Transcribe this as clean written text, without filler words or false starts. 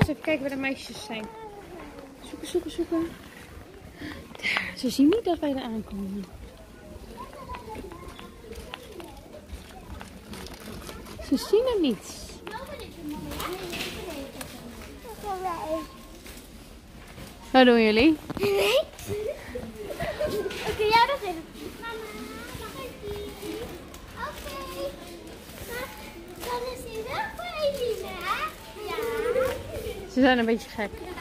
eens even kijken waar de meisjes zijn. Zoeken, zoeken, zoeken. Daar, ze zien niet dat wij er aankomen. Ze zien hem niet. Wat doen jullie? Nee. Oké, jij nog even. Mama, mag ik die? Oké. Dan is hij wel voor Eline, hè? Ja. Ze zijn een beetje gek.